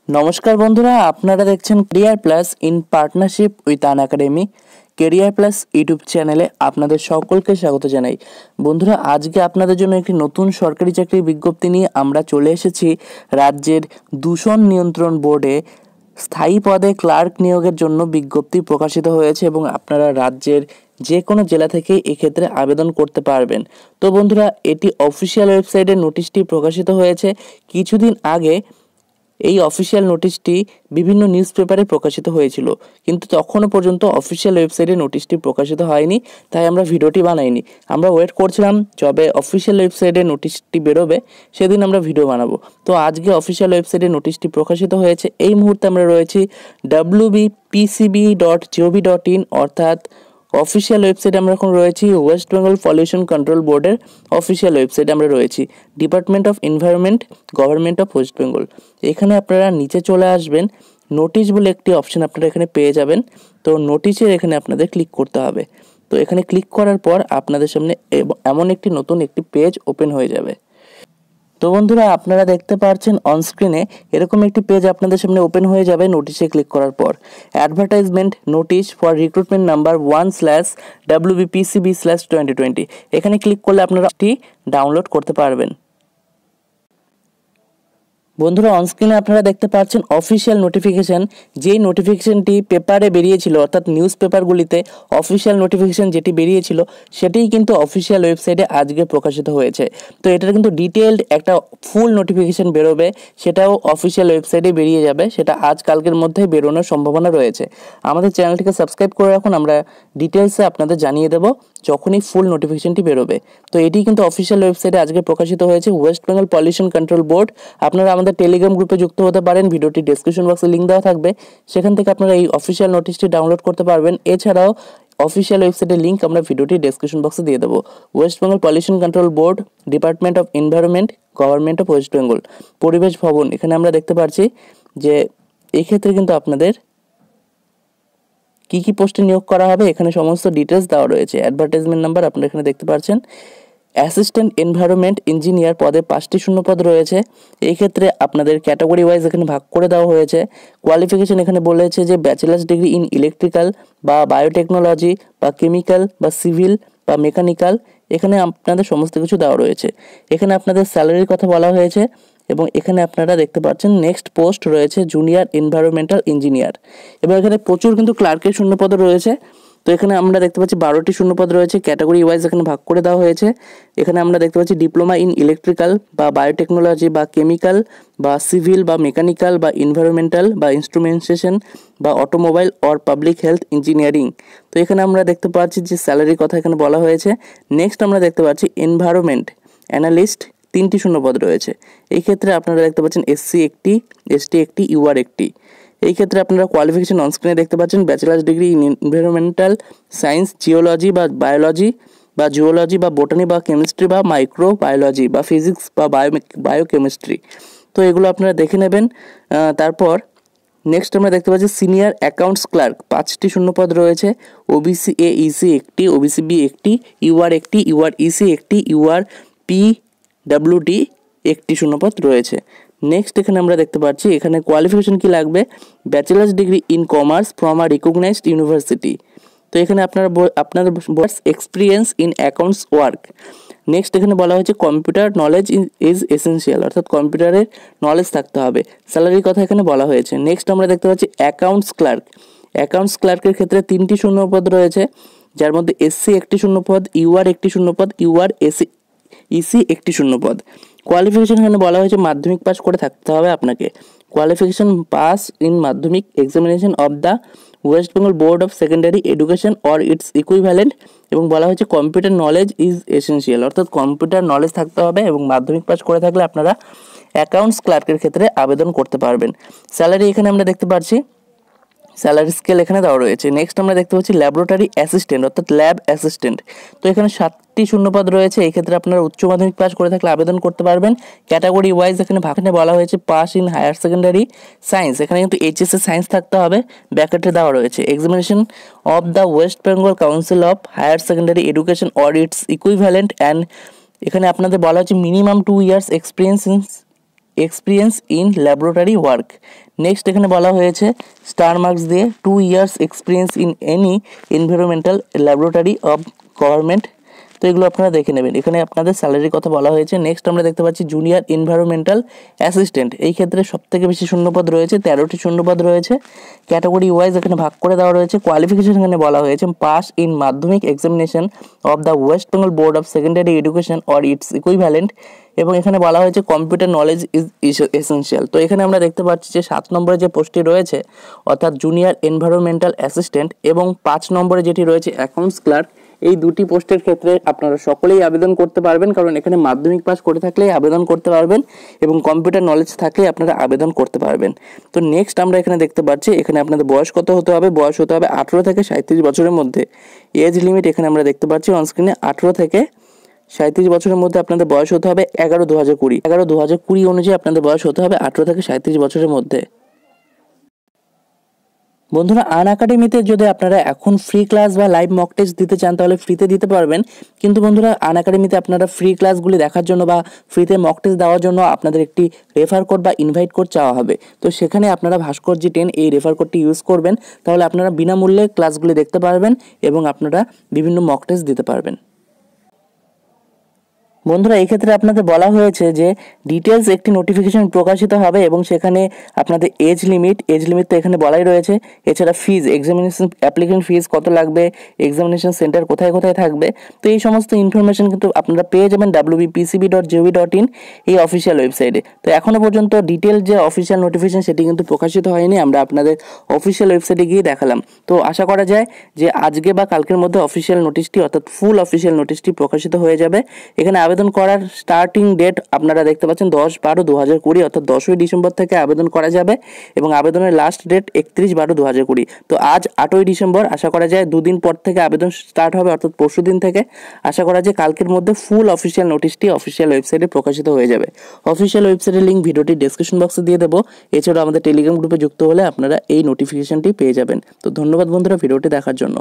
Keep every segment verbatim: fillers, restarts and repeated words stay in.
নমস্কার বন্ধুরা, আপনারা দেখছেন career plus in partnership with Unacademy. Career plus YouTube চ্যানেলে আপনাদের সকলকে স্বাগত জানাই। বন্ধুরা, আজকে আপনাদের জন্য একটি নতুন সরকারি চাকরির বিজ্ঞপ্তি নিয়ে আমরা চলে এসেছি। রাজ্যের দূষণ নিয়ন্ত্রণ বোর্ডে স্থায়ী পদে ক্লার্ক নিয়োগের জন্য বিজ্ঞপ্তি প্রকাশিত হয়েছে এবং আপনারা রাজ্যের যে কোনো জেলা থেকে এক্ষেত্রে আবেদন করতে পারবেন। তো বন্ধুরা, এটি অফিসিয়াল ওয়েবসাইটে নোটিশটি প্রকাশিত হয়েছে কিছুদিন আগে। এই অফিসিয়াল নোটিশটি বিভিন্ন নিউজ পেপারে প্রকাশিত হয়েছিল, কিন্তু তখনও পর্যন্ত অফিসিয়াল ওয়েবসাইটে নোটিশটি প্রকাশিত হয়নি, তাই আমরা ভিডিওটি বানাইনি। আমরা ওয়েট করছিলাম যবে অফিসিয়াল ওয়েবসাইটে নোটিশটি বেরোবে সেদিন আমরা ভিডিও বানাবো। তো আজকে অফিসিয়াল ওয়েবসাইটে নোটিশটি প্রকাশিত হয়েছে। এই মুহূর্তে আমরা রয়েছি W B P C B dot gov dot in অর্থাৎ অফিসিয়াল ওয়েবসাইটে আমরা এখন রয়েছি। ওয়েস্ট বেঙ্গল পলিউশন কন্ট্রোল বোর্ডের অফিসিয়াল ওয়েবসাইটে আমরা রয়েছি, department of environment, government of West Bengal. এখানে আপনারা নিচে চলে আসবেন, নোটিশ বলে একটি অপশন আপনারা এখানে পেয়ে যাবেন। তো নোটিশের এখানে আপনাদের ক্লিক করতে হবে। তো এখানে ক্লিক করার পর আপনাদের সামনে এমন একটি নতুন একটি পেজ ওপেন হয়ে যাবে। তো বন্ধুরা, আপনারা দেখতে পাচ্ছেন অন স্ক্রিনে এরকম একটি পেজ আপনাদের সামনে ওপেন হয়ে যাবে নোটিশে ক্লিক করার পর। Advertisement notice for recruitment number one slash W B P C B slash twenty twenty এখানে ক্লিক করলে আপনারা এটি ডাউনলোড করতে পারবেন। বন্ধুরা, অনস্ক্রিনে আপনারা দেখতে পাচ্ছেন অফিসিয়াল নোটিফিকেশান। যেই নোটিফিকেশানটি পেপারে বেরিয়েছিল অর্থাৎ নিউজ পেপারগুলিতে অফিসিয়াল নোটিফিকেশান যেটি বেরিয়েছিল সেটিই কিন্তু অফিসিয়াল ওয়েবসাইটে আজকে প্রকাশিত হয়েছে। তো এটার কিন্তু ডিটেলড একটা ফুল নোটিফিকেশান বেরোবে, সেটাও অফিসিয়াল ওয়েবসাইটে বেরিয়ে যাবে। সেটা আজ কালকের মধ্যে বেরোনোর সম্ভাবনা রয়েছে। আমাদের চ্যানেলটিকে সাবস্ক্রাইব করে রাখুন, আমরা ডিটেলসে আপনাদের জানিয়ে দেবো যখনই ফুল নোটিফিকেশানটি বেরোবে। তো এটি কিন্তু অফিসিয়াল ওয়েবসাইটে আজকে প্রকাশিত হয়েছে, West Bengal pollution control board. আপনারা আমাদের টেলিগ্রাম গ্রুপে যুক্ত হতে পারেন, ভিডিওটি ডেসক্রিপশন বক্সে লিঙ্ক দেওয়া থাকবে, সেখান থেকে আপনারা এই অফিসিয়াল নোটিশটি ডাউনলোড করতে পারবেন। এছাড়াও অফিসিয়াল ওয়েবসাইটের লিঙ্ক আমরা ভিডিওটি ডেসক্রিপশন বক্সে দিয়ে দেবো। West Bengal pollution control board, department of environment, government of West Bengal, পরিবেশ ভবন। এখানে আমরা দেখতে পাচ্ছি যে এক্ষেত্রে কিন্তু আপনাদের কী কী পোস্টে নিয়োগ করা হবে এখানে সমস্ত ডিটেলস দেওয়া রয়েছে। অ্যাডভার্টাইজমেন্ট নাম্বার আপনারা এখানে দেখতে পাচ্ছেন। অ্যাসিস্ট্যান্ট এনভায়রনমেন্ট ইঞ্জিনিয়ার পদে পাঁচটি শূন্যপদ রয়েছে। এই ক্ষেত্রে আপনাদের ক্যাটাগরি ওয়াইজ এখানে ভাগ করে দেওয়া হয়েছে। কোয়ালিফিকেশন এখানে বলেছে যে ব্যাচেলার্স ডিগ্রি ইন ইলেকট্রিক্যাল বা বায়োটেকনোলজি বা কেমিক্যাল বা সিভিল বা মেকানিক্যাল, এখানে আপনাদের সমস্ত কিছু দেওয়া রয়েছে। এখানে আপনাদের স্যালারির কথা বলা হয়েছে এবং এখানে আপনারা দেখতে পাচ্ছেন নেক্সট পোস্ট রয়েছে জুনিয়র এনভায়রনমেন্টাল ইঞ্জিনিয়ার। এবার এখানে প্রচুর কিন্তু ক্লার্কের শূন্যপদ রয়েছে। তো এখানে আমরা দেখতে পাচ্ছি বারোটি শূন্যপদ রয়েছে, ক্যাটাগরি ওয়াইজ এখানে ভাগ করে দেওয়া হয়েছে। এখানে আমরা দেখতে পাচ্ছি ডিপ্লোমা ইন ইলেকট্রিক্যাল বা বায়োটেকনোলজি বা কেমিক্যাল বা সিভিল বা মেকানিক্যাল বা এনভায়রনমেন্টাল বা ইনস্ট্রুমেন্টেশন বা automobile or public health engineering. তো এখানে আমরা দেখতে পাচ্ছি যে স্যালারির কথা এখানে বলা হয়েছে। নেক্সট আমরা দেখতে পাচ্ছি এনভায়রনমেন্ট অ্যানালিস্ট, তিনটি শূন্যপদ রয়েছে। এই ক্ষেত্রে আপনারা দেখতে পাচ্ছেন এসসি একটি, এসটি একটি, ইউআর একটি। এই ক্ষেত্রে আপনারা কোয়ালিফিকেশন অনস্ক্রিনে দেখতে পাচ্ছেন bachelor's degree in environmental science, geology বা বায়োলজি বা জিওলজি বা বোটানি বা কেমিস্ট্রি বা মাইক্রো বায়োলজি বা ফিজিক্স বা বায়ো বায়োকেমিস্ট্রি। তো এগুলো আপনারা দেখে নেবেন। তারপর নেক্সট আমরা দেখতে পাচ্ছি সিনিয়র অ্যাকাউন্টস ক্লার্ক, পাঁচটি শূন্যপদ রয়েছে। ওবিসি এ ইসি একটি, ওবিসি বি একটি, ইউআর একটি, ইউআর ইসি একটি, ইউআর পি ডাব্লিউডি একটি শূন্যপদ রয়েছে। নেক্সট এখানে আমরা দেখতে পাচ্ছি এখানে কোয়ালিফিকেশন কি লাগবে, bachelor's degree in commerce from a recognised university. তো এখানে আপনারা আপনাদের experience in accounts work. Next এখানে বলা হয়েছে কম্পিউটার নলেজ ইজ এসেন্সিয়াল, অর্থাৎ কম্পিউটারের নলেজ থাকতে হবে। স্যালারির কথা এখানে বলা হয়েছে। নেক্সট আমরা দেখতে পাচ্ছি অ্যাকাউন্টস ক্লার্ক। অ্যাকাউন্টস ক্লার্কের ক্ষেত্রে তিনটি শূন্যপদ রয়েছে, যার মধ্যে এসসি একটি শূন্যপদ, ইউআর একটি শূন্যপদ, ইউআর এসি ইসি একটি শূন্যপদ। কোয়ালিফিকেশন এখানে বলা হয়েছে মাধ্যমিক পাস করে থাকতে হবে আপনাকে। Qualification pass in Madhyamik examination of the West Bengal board of secondary education or its equivalent, এবং বলা হয়েছে কম্পিউটার নলেজ ইজ এসেন্সিয়াল, অর্থাৎ কম্পিউটার নলেজ থাকতে হবে এবং মাধ্যমিক পাস করে থাকলে আপনারা অ্যাকাউন্টস ক্লার্কের ক্ষেত্রে আবেদন করতে পারবেন। স্যালারি এখানে আমরা দেখতে পাচ্ছি স্যালারি স্কেল এখানে দেওয়া রয়েছে। নেক্সট আমরা দেখতে পাচ্ছি ল্যাবরেটরি অ্যাসিস্ট্যান্ট অর্থাৎ ল্যাব অ্যাসিস্ট্যান্ট। তো এখানে সাতটি শূন্যপদ রয়েছে। এই ক্ষেত্রে আপনারা উচ্চ মাধ্যমিক পাস করে থাকলে আবেদন করতে পারবেন। ক্যাটাগরি ওয়াইজ এখানে ভাগে বলা হয়েছে pass in higher secondary science, এখানে কিন্তু এইচএসএ সায়েন্স থাকতে হবে, ব্র্যাকেটে দেওয়া রয়েছে। Examination of the West Bengal council of higher secondary education or its equivalent and, এখানে আপনাদের বলা হচ্ছে minimum two years experience in experience in laboratory work. Next এখানে বলা হয়েছে স্টার মার্কস দিয়ে two years experience in any environmental laboratory of government. তো এগুলো আপনারা দেখে নেবেন। এখানে আপনাদের স্যালারির কথা বলা হয়েছে। নেক্সট আমরা দেখতে পাচ্ছি জুনিয়র এনভায়রনমেন্টাল অ্যাসিস্ট্যান্ট। এই ক্ষেত্রে সবথেকে বেশি শূন্যপদ রয়েছে, তেরোটি শূন্যপদ রয়েছে। ক্যাটাগরি ওয়াইজ এখানে ভাগ করে দেওয়া রয়েছে। কোয়ালিফিকেশন এখানে বলা হয়েছে pass in Madhyamik examination of the West Bengal board of secondary education or its equivalent, এবং এখানে বলা হয়েছে কম্পিউটার নলেজ ইজ এসেনশিয়াল। তো এখানে আমরা দেখতে পাচ্ছি যে সাত নম্বরে যে পোস্টটি রয়েছে অর্থাৎ জুনিয়র এনভায়রনমেন্টাল অ্যাসিস্ট্যান্ট এবং পাঁচ নম্বরে যেটি রয়েছে অ্যাকাউন্টস ক্লার্ক, এই দুটি পোস্টের ক্ষেত্রে আপনারা সকলেই আবেদন করতে পারবেন, কারণ এখানে মাধ্যমিক পাস করে থাকলেই আবেদন করতে পারবেন এবং কম্পিউটার নলেজ থাকলে আপনারা আবেদন করতে পারবেন। তো নেক্সট আমরা এখানে দেখতে পাচ্ছি এখানে আপনাদের বয়স কত হতে হবে, বয়স হতে হবে আঠেরো থেকে সাঁত্রিশ বছরের মধ্যে। এজ লিমিট এখানে আমরা দেখতে পাচ্ছি অনস্ক্রিনে আঠেরো থেকে সাঁত্রিশ বছরের মধ্যে আপনাদের বয়স হতে হবে এগারো দু হাজার কুড়ি এগারো দু হাজার কুড়ি অনুযায়ী আপনাদের বয়স হতে হবে আঠেরো থেকে সাঁত্রিশ বছরের মধ্যে। বন্ধুরা আনএকাডেমিতে যদি আপনারা এখন ফ্রি ক্লাস বা লাইভ মক টেস্ট দিতে চান তাহলে ফ্রিতে দিতে পারবেন, কিন্তু বন্ধুরা আনএকাডেমিতে আপনারা ফ্রি ক্লাসগুলি দেখার জন্য বা ফ্রিতে মক টেস্ট দেওয়ার জন্য আপনাদের একটি রেফার কোড বা ইনভাইট কোড চাওয়া হবে। তো সেখানে আপনারা ভাস্করজি টেন এই রেফার কোডটি ইউজ করবেন, তাহলে আপনারা বিনামূল্যে ক্লাসগুলি দেখতে পারবেন এবং আপনারা বিভিন্ন মক টেস্ট দিতে পারবেন। বন্ধুরা এই ক্ষেত্রে আপনাদের বলা হয়েছে যে ডিটেলস একটি নোটিফিকেশন প্রকাশিত হবে এবং সেখানে আপনাদের এজ লিমিট এজ লিমিট তো এখানে বলাই রয়েছে, এছাড়া ফিজ এক্সামিনেশন অ্যাপ্লিকেশন ফিজ কত লাগবে, এক্সামিনেশন সেন্টার কোথায় কোথায় থাকবে, তো এই সমস্ত ইনফরমেশন কিন্তু আপনারা পেয়ে যাবেন WBPCB dot gov dot in এই অফিসিয়াল ওয়েবসাইটে। তো এখনও পর্যন্ত ডিটেল যে অফিসিয়াল নোটিফিকেশন সেটি কিন্তু প্রকাশিত হয়নি, আমরা আপনাদের অফিসিয়াল ওয়েবসাইটে গিয়ে দেখালাম। তো আশা করা যায় যে আজকে বা কালকের মধ্যে অফিসিয়াল নোটিশটি অর্থাৎ ফুল অফিসিয়াল নোটিশটি প্রকাশিত হয়ে যাবে। এখানে আবেদন করার স্টার্টিং ডেট আপনারা দেখতে পাচ্ছেন দশ বারো দু হাজার কুড়ি অর্থাৎ দশই ডিসেম্বর থেকে আবেদন করা যাবে এবং আবেদনের লাস্ট ডেট একত্রিশ বারো দু হাজার কুড়ি। তো আজ আটই ডিসেম্বর, আশা করা যায় দুদিন পর থেকে আবেদন স্টার্ট হবে অর্থাৎ পরশু দিন থেকে। আশা করা যায় কালকের মধ্যে ফুল অফিসিয়াল নোটিশটি অফিসিয়াল ওয়েবসাইটে প্রকাশিত হয়ে যাবে। অফিসিয়াল ওয়েবসাইটের লিঙ্ক ভিডিওটি ডেসক্রিপশন বক্সে দিয়ে দেবো। এছাড়াও আমাদের টেলিগ্রাম গ্রুপে যুক্ত হলে আপনারা এই নোটিফিকেশনটি পেয়ে যাবেন। তো ধন্যবাদ বন্ধুরা ভিডিওটি দেখার জন্য।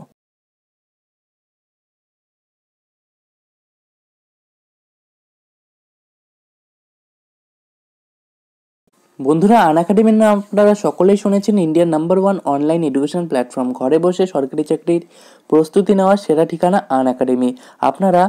বন্ধুরা আনএকাডেমির নাম আপনারা সকলেই শুনেছেন, ইন্ডিয়ার number one online education platform. ঘরে বসে সরকারি চাকরির প্রস্তুতি নেওয়ার সেরা ঠিকানা আনএকাডেমি। আপনারা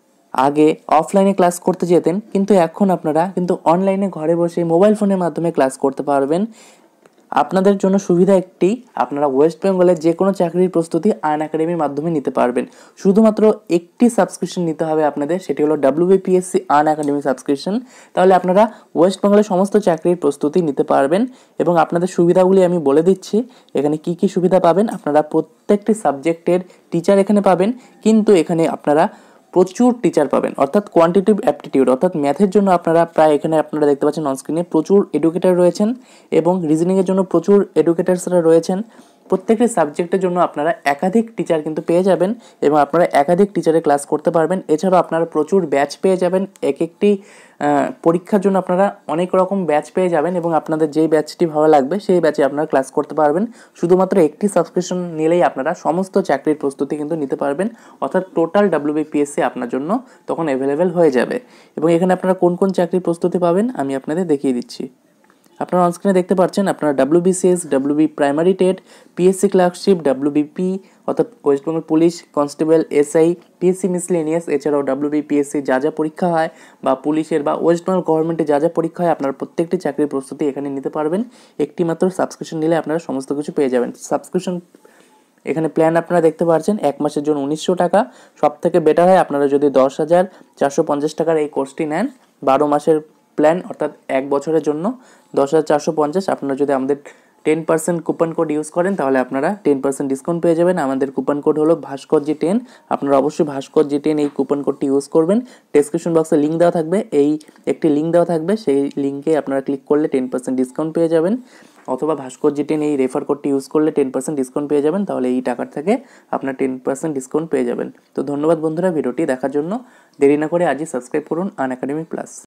আগে অফলাইনে ক্লাস করতে যেতেন, কিন্তু এখন আপনারা কিন্তু অনলাইনে ঘরে বসে মোবাইল ফোনের মাধ্যমে ক্লাস করতে পারবেন। আপনাদের জন্য সুবিধা একটি, আপনারা ওয়েস্ট বেঙ্গলের যে কোনো চাকরির প্রস্তুতি আনএকাডেমির মাধ্যমে নিতে পারবেন। শুধুমাত্র একটি সাবস্ক্রিপশন নিতে হবে আপনাদের, সেটি হলো ডাব্লিউবিপিএসসি আনএকাডেমি সাবস্ক্রিপশন। তাহলে আপনারা ওয়েস্ট বেঙ্গলের সমস্ত চাকরির প্রস্তুতি নিতে পারবেন এবং আপনাদের সুবিধাগুলি আমি বলে দিচ্ছি। এখানে কি কি সুবিধা পাবেন, আপনারা প্রত্যেকটি সাবজেক্টের টিচার এখানে পাবেন, কিন্তু এখানে আপনারা প্রচুর টিচার পাবেন অর্থাৎ কোয়ান্টিটিভ অ্যাপটিটিউড অর্থাৎ ম্যাথের জন্য আপনারা প্রায় এখানে আপনারা দেখতে পাচ্ছেন অনস্ক্রিনে প্রচুর এডুকেটর রয়েছেন এবং রিজনিংয়ের জন্য প্রচুর এডুকেটার্সরা রয়েছেন। প্রত্যেকটি সাবজেক্টের জন্য আপনারা একাধিক টিচার কিন্তু পেয়ে যাবেন এবং আপনারা একাধিক টিচারের ক্লাস করতে পারবেন। এছাড়াও আপনারা প্রচুর ব্যাচ পেয়ে যাবেন, এক একটি পরীক্ষার জন্য আপনারা অনেক রকম ব্যাচ পেয়ে যাবেন এবং আপনাদের যেই ব্যাচটি ভালো লাগবে সেই ব্যাচে আপনারা ক্লাস করতে পারবেন। শুধুমাত্র একটি সাবস্ক্রিপশন নিলেই আপনারা সমস্ত চাকরির প্রস্তুতি কিন্তু নিতে পারবেন, অর্থাৎ টোটাল ডাব্লিউবিপিএসসি আপনার জন্য তখন অ্যাভেলেবেল হয়ে যাবে। এবং এখানে আপনারা কোন কোন চাকরির প্রস্তুতি পাবেন আমি আপনাদের দেখিয়ে দিচ্ছি। আপনারা অনস্ক্রিনে দেখতে পাচ্ছেন আপনারা WBCS, WB primary TET, PSC clerkship, WBP অর্থাৎ West Bengal police constable, SI, PSC miscellaneous, এছাড়াও ডাব্লিউবিপিএসসি যা যা পরীক্ষা হয় বা পুলিশের বা ওয়েস্ট বেঙ্গল গভর্নমেন্টে যা যা পরীক্ষা হয় আপনারা প্রত্যেকটি চাকরির প্রস্তুতি এখানে নিতে পারবেন। একটি মাত্র সাবস্ক্রিপশন নিলে আপনারা সমস্ত কিছু পেয়ে যাবেন। সাবস্ক্রিপশন এখানে প্ল্যান আপনারা দেখতে পাচ্ছেন এক মাসের জন্য উনিশশো টাকা। সব থেকে বেটার হয় আপনারা যদি দশ হাজার চারশো পঞ্চাশ টাকার এই কোর্সটি নেন, বারো মাসের প্ল্যান অর্থাৎ এক বছরের জন্য দশ হাজার চারশো পঞ্চাশ। আপনারা যদি আমাদের ten percent coupon code use করেন তাহলে আপনারা টেন পার্সেন্ট ডিসকাউন্ট পেয়ে যাবেন। আমাদের কুপন কোড হলো ভাস্করজি টেন। আপনারা অবশ্যই ভাস্করজি টেন এই কুপন কোডটি ইউজ করবেন। ডেসক্রিপশন বক্সে লিঙ্ক দেওয়া থাকবে, এই একটি লিঙ্ক দেওয়া থাকবে, সেই লিঙ্কে আপনারা ক্লিক করলে টেন পার্সেন্ট ডিসকাউন্ট পেয়ে যাবেন, অথবা ভাস্করজি টেন এই রেফার কোডটি ইউজ করলে টেন পার্সেন্ট ডিসকাউন্ট পেয়ে যাবেন। তাহলে এই টাকার থেকে আপনার টেন পার্সেন্ট ডিসকাউন্ট পেয়ে যাবেন। তো ধন্যবাদ বন্ধুরা ভিডিওটি দেখার জন্য। দেরি না করে আজই সাবস্ক্রাইব করুন আনএকাডেমি প্লাস।